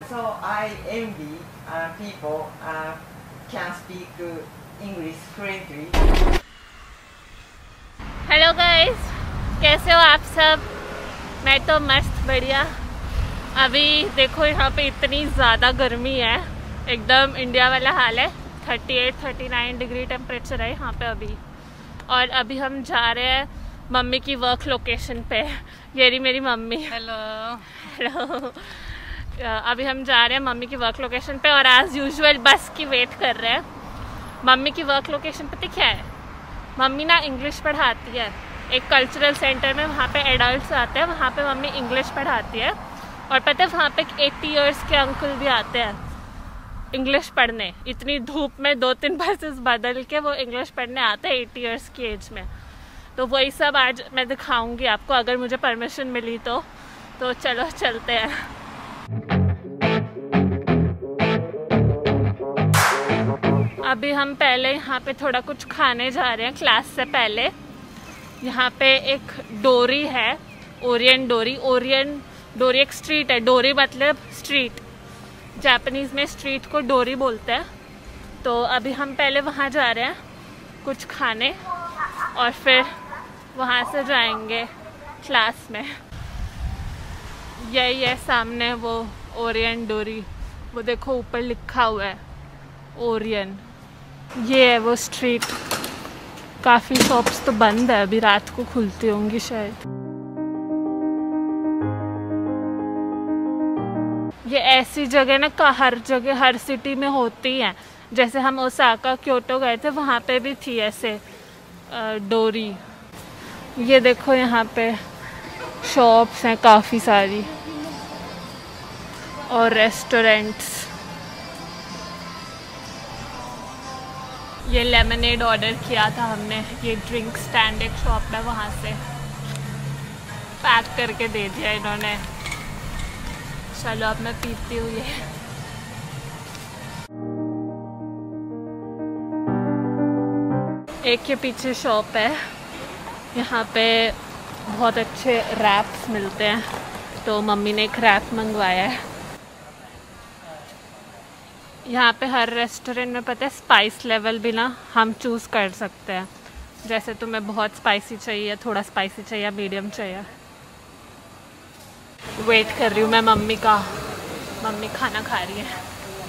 So I envy people can speak English fluently. Hello guys, कैसे हो आप सब? मैं तो मस्त बढ़िया। अभी देखो यहाँ पे इतनी ज़्यादा गर्मी है, एकदम इंडिया वाला हाल है। 38-39 डिग्री टेम्परेचर है यहाँ पे अभी। और अभी हम जा रहे हैं मम्मी की वर्क लोकेशन पे। ये रही मेरी मम्मी। Hello hello. अभी हम जा रहे हैं मम्मी की वर्क लोकेशन पे और एज यूजुअल बस की वेट कर रहे हैं। मम्मी की वर्क लोकेशन पता क्या है? मम्मी ना इंग्लिश पढ़ाती है एक कल्चरल सेंटर में। वहाँ पे एडल्ट्स आते हैं, वहाँ पे मम्मी इंग्लिश पढ़ाती है। और पता है वहाँ पे 80 इयर्स के अंकल भी आते हैं इंग्लिश पढ़ने। इतनी धूप में 2-3 बसेस बदल के वो इंग्लिश पढ़ने आते हैं 80 इयर्स की एज में। तो वही सब आज मैं दिखाऊंगी आपको, अगर मुझे परमिशन मिली तो चलो चलते हैं। अभी हम पहले यहाँ पे थोड़ा कुछ खाने जा रहे हैं क्लास से पहले। यहाँ पे एक डोरी है, ओरियन डोरी। ओरियन डोरी एक स्ट्रीट है। डोरी मतलब स्ट्रीट, जापानीज में स्ट्रीट को डोरी बोलते हैं। तो अभी हम पहले वहाँ जा रहे हैं कुछ खाने और फिर वहाँ से जाएंगे क्लास में। यही है सामने वो ओरियन डोरी, वो देखो ऊपर लिखा हुआ है ओरियन। ये है वो स्ट्रीट। काफ़ी शॉप्स तो बंद है अभी, रात को खुलती होंगी शायद। ये ऐसी जगह ना हर जगह हर सिटी में होती हैं। जैसे हम ओसाका क्योटो गए थे, वहाँ पे भी थी ऐसे डोरी। ये देखो यहाँ पे शॉप्स हैं काफ़ी सारी और रेस्टोरेंट्स। ये लेमनेड ऑर्डर किया था हमने। ये ड्रिंक स्टैंड एक शॉप है, वहाँ से पैक करके दे दिया इन्होंने। चलो अब मैं पीती हूँ ये। एक के पीछे शॉप है, यहाँ पे बहुत अच्छे रैप्स मिलते हैं। तो मम्मी ने एक रैप मंगवाया है। यहाँ पे हर रेस्टोरेंट में पता है स्पाइस लेवल भी ना हम चूज़ कर सकते हैं। जैसे तुम्हें बहुत स्पाइसी चाहिए, थोड़ा स्पाइसी चाहिए, मीडियम चाहिए। वेट कर रही हूँ मैं मम्मी का। मम्मी खाना खा रही है।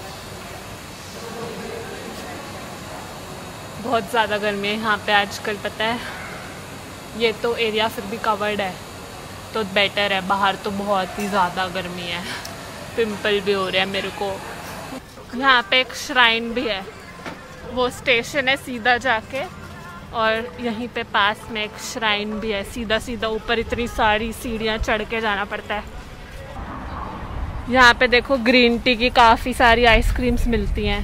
बहुत ज़्यादा गर्मी है यहाँ पे आजकल, पता है। ये तो एरिया फिर भी कवर्ड है तो बेटर है, बाहर तो बहुत ही ज़्यादा गर्मी है। पिंपल भी हो रहे हैं मेरे को। यहाँ पे एक श्राइन भी है, वो स्टेशन है सीधा जाके, और यहीं पे पास में एक श्राइन भी है। सीधा सीधा ऊपर इतनी सारी सीढ़ियाँ चढ़ के जाना पड़ता है। यहाँ पे देखो ग्रीन टी की काफ़ी सारी आइसक्रीम्स मिलती हैं।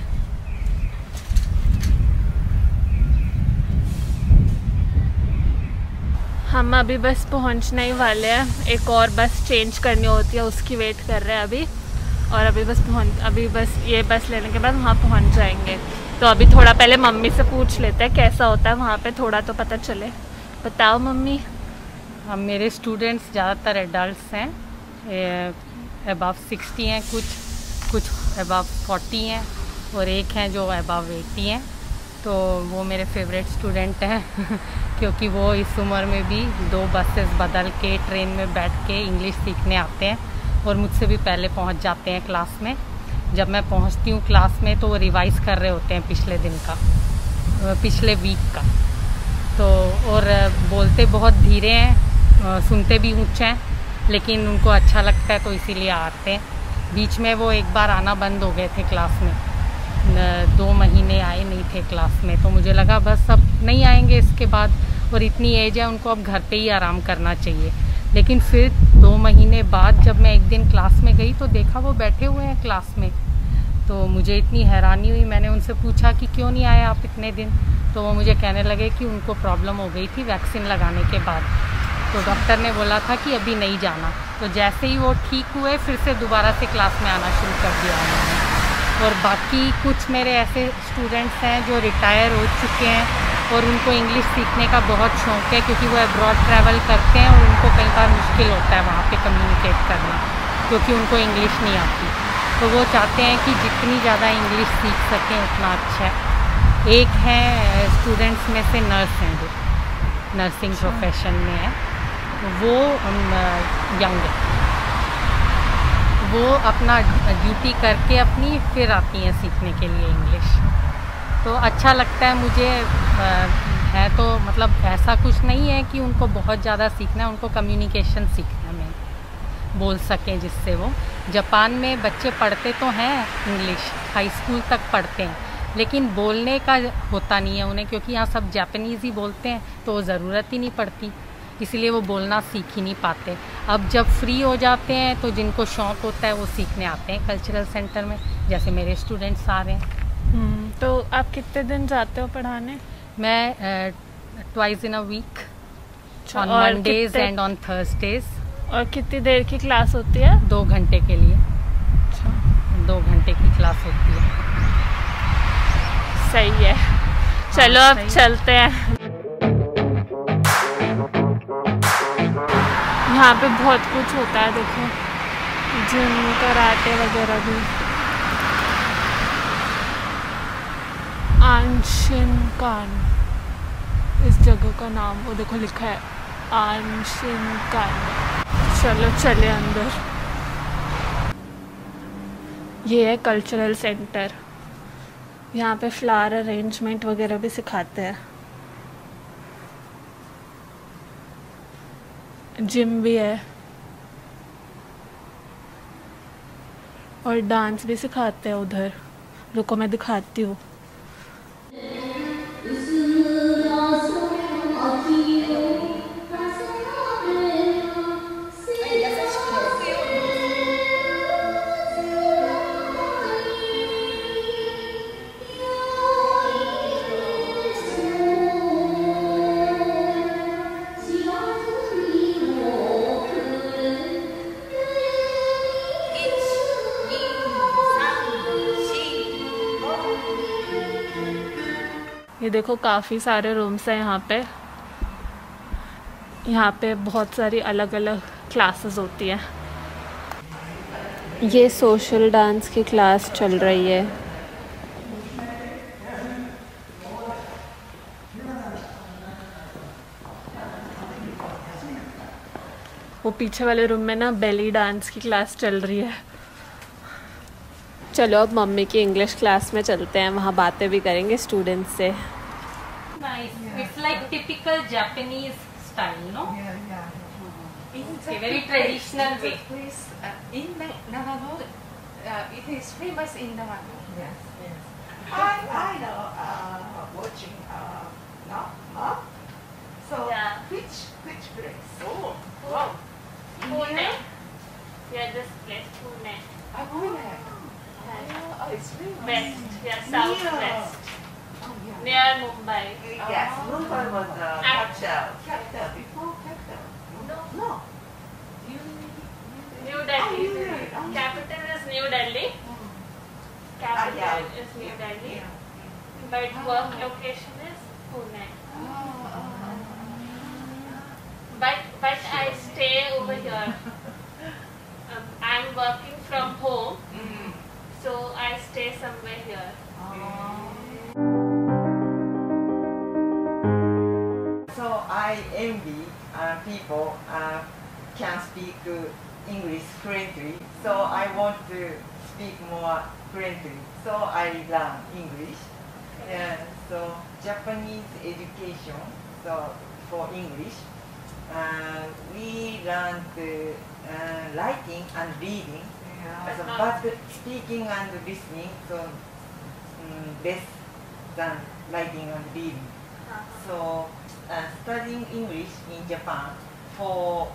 हम अभी बस पहुँचने ही वाले हैं। एक और बस चेंज करनी होती है, उसकी वेट कर रहे हैं अभी। और अभी बस ये बस लेने के बाद वहाँ पहुँच जाएंगे। तो अभी थोड़ा पहले मम्मी से पूछ लेते हैं कैसा होता है वहाँ पे, थोड़ा तो पता चले। बताओ मम्मी। हम मेरे स्टूडेंट्स ज़्यादातर एडल्ट्स हैं, अबव 60 हैं, कुछ अबव 40 हैं और एक हैं जो अबव 80 हैं। तो वो मेरे फेवरेट स्टूडेंट हैं क्योंकि वो इस उम्र में भी 2 बसेस बदल के ट्रेन में बैठ के इंग्लिश सीखने आते हैं और मुझसे भी पहले पहुंच जाते हैं क्लास में। जब मैं पहुंचती हूँ क्लास में तो वो रिवाइज़ कर रहे होते हैं पिछले वीक का। तो और बोलते बहुत धीरे हैं, सुनते भी ऊँचे हैं, लेकिन उनको अच्छा लगता है तो इसीलिए आते हैं। बीच में वो एक बार आना बंद हो गए थे क्लास में, 2 महीने आए नहीं थे क्लास में। तो मुझे लगा बस अब नहीं आएंगे इसके बाद, और इतनी एज है उनको अब घर पे ही आराम करना चाहिए। लेकिन फिर 2 महीने बाद जब मैं एक दिन क्लास में गई तो देखा वो बैठे हुए हैं क्लास में। तो मुझे इतनी हैरानी हुई, मैंने उनसे पूछा कि क्यों नहीं आए आप इतने दिन। तो वो मुझे कहने लगे कि उनको प्रॉब्लम हो गई थी वैक्सीन लगाने के बाद, तो डॉक्टर ने बोला था कि अभी नहीं जाना। तो जैसे ही वो ठीक हुए फिर से दोबारा से क्लास में आना शुरू कर दिया उन्होंने। और बाकी कुछ मेरे ऐसे स्टूडेंट्स हैं जो रिटायर हो चुके हैं और उनको इंग्लिश सीखने का बहुत शौक़ है, क्योंकि वो अब्रॉड ट्रैवल करते हैं और उनको कई बार मुश्किल होता है वहाँ पे कम्युनिकेट करना, क्योंकि उनको इंग्लिश नहीं आती। तो वो चाहते हैं कि जितनी ज़्यादा इंग्लिश सीख सकें उतना अच्छा है। एक है स्टूडेंट्स में से नर्स हैं जो नर्सिंग प्रोफेशन में है, वो यंग है, वो अपना ड्यूटी करके अपनी फिर आती हैं सीखने के लिए इंग्लिश। तो अच्छा लगता है मुझे। है तो मतलब ऐसा कुछ नहीं है कि उनको बहुत ज़्यादा सीखना है, उनको कम्युनिकेशन सीखना है, बोल सकें जिससे वो। जापान में बच्चे पढ़ते तो हैं इंग्लिश, हाई स्कूल तक पढ़ते हैं, लेकिन बोलने का होता नहीं है उन्हें, क्योंकि यहाँ सब जापानीज़ ही बोलते हैं तो वो ज़रूरत ही नहीं पड़ती, इसलिए वो बोलना सीख ही नहीं पाते। अब जब फ्री हो जाते हैं तो जिनको शौक़ होता है वो सीखने आते हैं कल्चरल सेंटर में, जैसे मेरे स्टूडेंट्स आ रहे हैं। तो आप कितने दिन जाते हो पढ़ाने? मैं twice in a week, on Mondays and on Thursdays. और कितनी देर की क्लास होती है? 2 घंटे के लिए। अच्छा, 2 घंटे की क्लास होती है। सही है, चलो अब चलते हैं। यहाँ पे बहुत कुछ होता है, देखो जिम, कराटे वगैरह भी। आंशिनकान इस जगह का नाम, वो देखो लिखा है आंशिनकान। चलो चले अंदर। ये है कल्चरल सेंटर, यहाँ पे फ्लावर अरेंजमेंट वगैरह भी सिखाते हैं। जिम भी है और डांस भी सिखाते हैं उधर। रुको मैं दिखाती हूँ। ये देखो काफ़ी सारे रूम्स हैं यहाँ पे। यहाँ पे बहुत सारी अलग अलग क्लासेस होती हैं। ये सोशल डांस की क्लास चल रही है। वो पीछे वाले रूम में ना बेली डांस की क्लास चल रही है। चलो अब मम्मी की इंग्लिश क्लास में चलते हैं, वहाँ बातें भी करेंगे स्टूडेंट्स से। It's like typical Japanese style, no? It's a very traditional way. Place in Nagano, it is famous in Nagano. Yes, yes. I know. Watching no, huh? So Yeah. which place? Oh, wow. Pune? Yeah, this place, Pune. Pune. Oh, it's very nice. West, yeah, southwest. Oh, yeah. Near Mumbai. Yes, Mumbai was the capital. Capital before capital. No. New Delhi. New Delhi. Capital is New Delhi. Capital yeah. is New Delhi. Yeah. But work location is Pune. But I stay over here. I'm working from home, so I stay somewhere here. So I envy people can speak English fluently. So I want to speak more fluently. So I learn English. Yeah, so Japanese education. So for English, we learned writing and reading. So, but speaking and listening, so less than writing and reading. So studying English in Japan for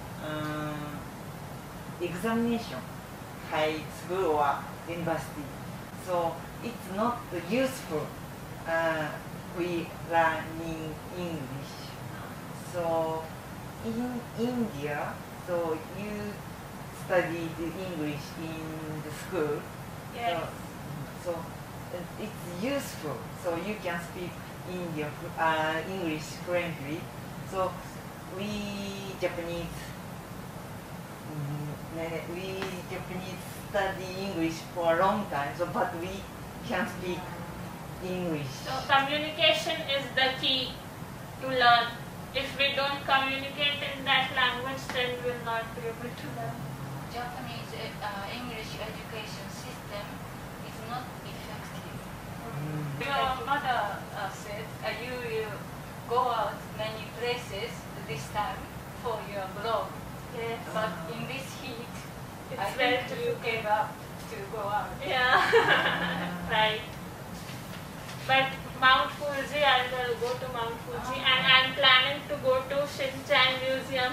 examination, high school or university. So it's not useful. We learning English. So in India, so you studied English in the school. Yes. So it's useful. So you can speak English fluently. So we Japanese we Japanese study English for a long time, so but we can speak English. So communication is the key to learn. If we don't communicate in that language, then we will not be able to learn. Japanese English education system is not effective. Your mother said you go out many places this time for your blog. Yes. But in this heat, I It's very think you gave up to go out. Yeah, right. But Mount Fuji, I will go to Mount Fuji, and I'm planning to go to Shinchan Museum.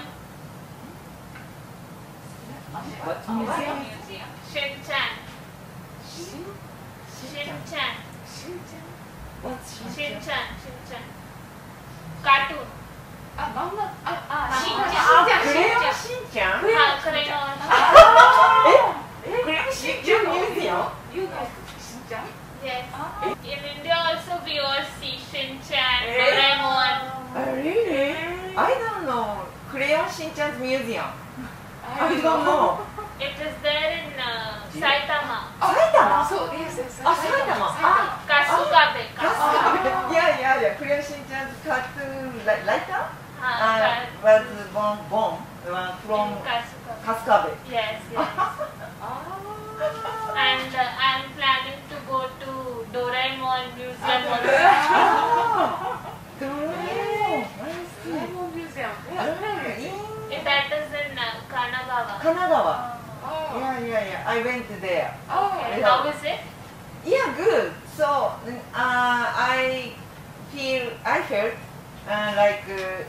What Museum? Shinchan. Shinchan. What's Shinchan. Cartoon. Crayon Shinchan? Crayon. Crayon Shinchan Museum? You guys, Shinchan? Yes. In India also we all see Shinchan, Doraemon. Really? I don't know. Crayon Shinchan's museum. I don't know. It is there in Saitama. Saitama? So yes, yes. Saitama. Kasugabe. Yeah. Crayon Shinchan's cartoon lighter Kasugabe. was born from Kasugabe. Yes. And I'm planning to go to Doraemon Museum also. Doraemon Museum. That is in Kanagawa. Kanagawa. Oh. Yeah. I went there. Okay. How is it? Yeah, good. So I felt like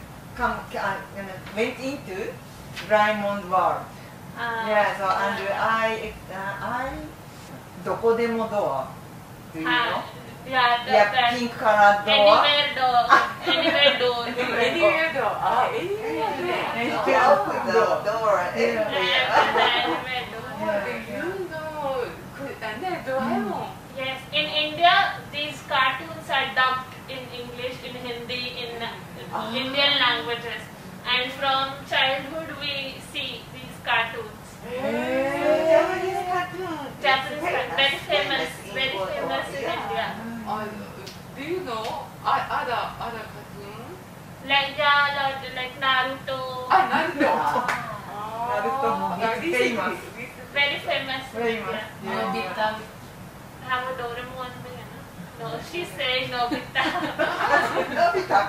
went into Doraemon's world. Yeah, so and I どこでもドア Do you know? Yeah, Yeah, pink color door. Anywhere door. Anywhere door. Anywhere door. And you can open the door everywhere. Anywhere door. You know, Doraemon. Yes, in India, these cartoons are dubbed in English, in Hindi, in Indian languages. And from childhood, we see these cartoons. Japanese cartoon. Japanese cartoon, very famous in India. Do you know other cartoon? Like Naruto. Naruto. Naruto. It's famous. Very famous in India. Nobita. हाँ वो Doraemon में है ना. No, she's saying Nobita. Nobita.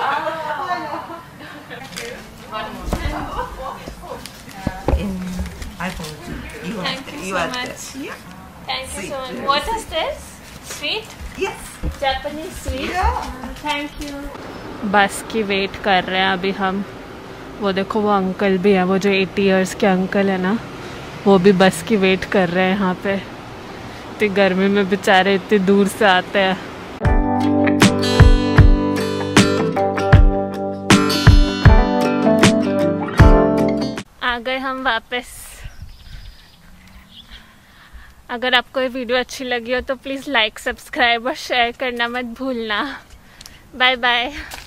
I Thank you so much. Thank you so much. What is this? Sweet? Yes. Japanese sweet? Yeah. Thank you. बस की wait कर रहे हैं अभी हम. वो देखो वो अंकल भी है, वो जो 80 इयर्स के अंकल है ना, वो भी बस की वेट कर रहे हैं यहाँ पे. इतनी गर्मी में बेचारे इतनी दूर से आते हैं. आ गए हम वापस. अगर आपको ये वीडियो अच्छी लगी हो तो प्लीज़ लाइक, सब्सक्राइब और शेयर करना मत भूलना. Bye bye.